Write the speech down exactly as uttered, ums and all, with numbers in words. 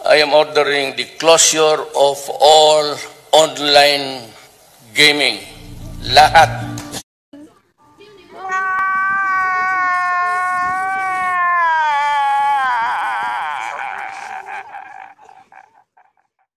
I am ordering the closure of all online gaming. Lahat